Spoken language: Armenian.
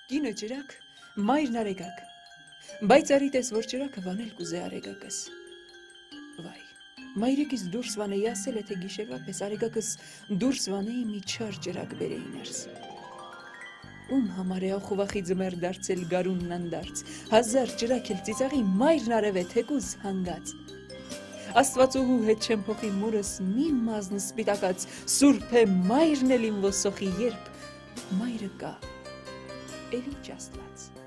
Կինը ջրակ, մայրն արեգակ, բայց արիտես որ ջրակը վանել կուզե արեգակս։ Վայ, մայրիկիս դուրս վանեի ասել է թե գիշերվա պես արեգակս դուրս վանեի մի չար ջրակ բերեի ներս։ Ում համար է ախուվախի ձմեր դարձել գարունն անդարձ, հազար ջրակ էլ ծիծաղի մայրն արև է թեկուզ հանգած։ Աստվածուհու հետ չեմ փոխի մուրս մի մազն սպիտակած, սուրբ է մայրն էլ իմ ոսոխի երբ մայրը կա, էլ ինչ Աստված։